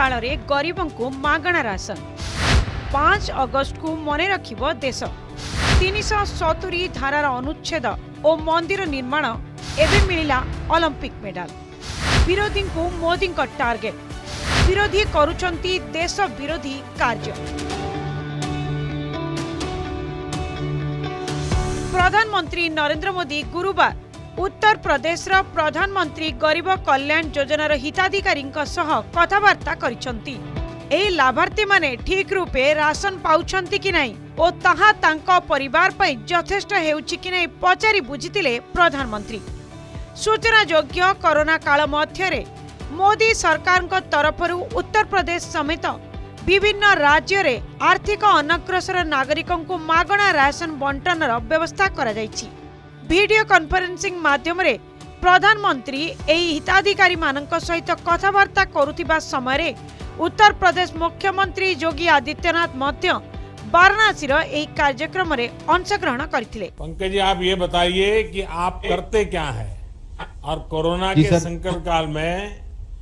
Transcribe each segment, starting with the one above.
काल रे गरीबों को मागणा राशन 5 अगस्त को मने रखिबो देश 370 धारार अनुच्छेद और मंदिर निर्माण एवं मिलिला ओलंपिक मेडल। विरोधी को मोदी का टार्गेट विरोधी करुचंती देश विरोधी कार्य। प्रधानमंत्री नरेंद्र मोदी गुरुवार उत्तर प्रदेश प्रधानमंत्री गरीब कल्याण योजनार हिताधिकारी कथबार्ता करिसंती। एही लाभार्थी माने ठीक रूपे राशन पाउछंती कि नहीं और ताहा तांको परिवार पई यथेष्ट हेउछि कि नहीं पचारि बुझितिले प्रधानमंत्री। सूचनायोग्य कोरोना काल मध्यरे मोदी सरकार तरफरु उत्तर प्रदेश समेत विभिन्न राज्य रे आर्थिक अनग्रसर नागरिकों को मागणा राशन बंटनर व्यवस्था करा जायछि। वीडियो कॉन्फ्रेंसिंग माध्यम रे प्रधानमंत्री एही हिताधिकारी मानक सहित कथबार्ता करुथिबा समय उत्तर प्रदेश मुख्यमंत्री योगी आदित्यनाथ मध्य वाराणसी एही कार्यक्रम रे अंशग्रहण करथिले। पंकज जी, आप ये बताइए कि आप करते क्या है और कोरोना के संकट काल में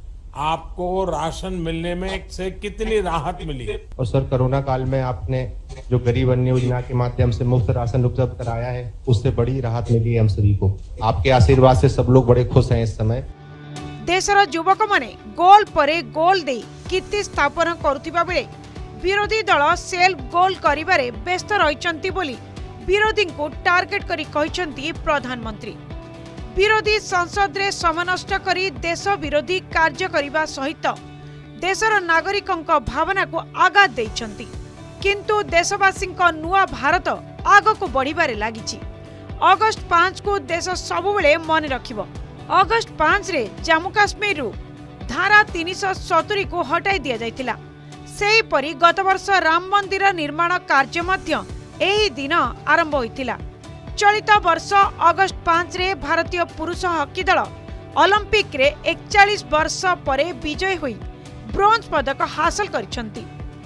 आपको राशन मिलने में से कितनी राहत मिली? और सर, कोरोना काल में आपने जो गरीब अन्न योजना के माध्यम से मुफ्त राशन उपलब्ध कराया है, उससे बड़ी राहत मिली है हम सभी को। आपके आशीर्वाद से सब लोग बड़े खुश हैं इस समय। देशर युवक माने गोल परे गोल दे कीर्ति स्थापन करुथिबा बेले विरोधी दल सेल्फ गोल करिबारे व्यस्त रहिसंती बोली विरोधी को टार्गेट करी कहिसंती प्रधानमंत्री। विरोधी संसद रे समय नष्ट करी देश विरोधी कार्य करिबा सहित देशर नागरिकों भावना को आघात देइछंती। किंतु देशवासी नुआ भारत आग को बढ़िबारे लागिछि। अगस्त 5 को देश सबुबेले मन रखिबो। अगस्त 5 रे जम्मू काश्मीर रु धारा 370 को हटाई दिया जायतिला। सेही परी गत वर्ष राम मंदिर निर्माण कार्य मध्य एही दिन आरंभ होइतिला। चलित वर्ष अगस्त 5 रे भारतीय पुरुष हॉकी दल ओलंपिक रे 41 वर्ष परे विजय होई ब्रोंज पदक हासिल करिसंती।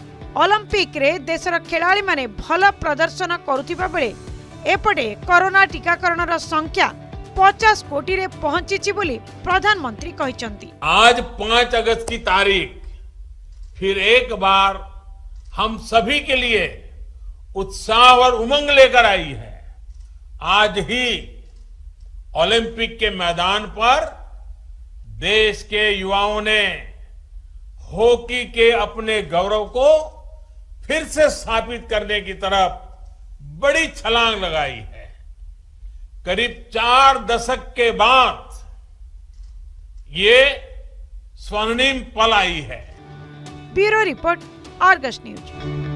ओलंपिक रे देशर खेलाड़ी माने भल प्रदर्शन करुथिबा बेले एपटे कोरोना टीकाकरण संख्या 50 कोटी रे पहुंची बोली प्रधानमंत्री कहिसंती। आज 5 अगस्त की तारीख फिर एक बार हम सभी के लिए उत्साह और उमंग लेकर आई है। आज ही ओलंपिक के मैदान पर देश के युवाओं ने हॉकी के अपने गौरव को फिर से स्थापित करने की तरफ बड़ी छलांग लगाई है। करीब 4 दशक के बाद ये स्वर्णिम पल आई है। Bureau report, Argus news.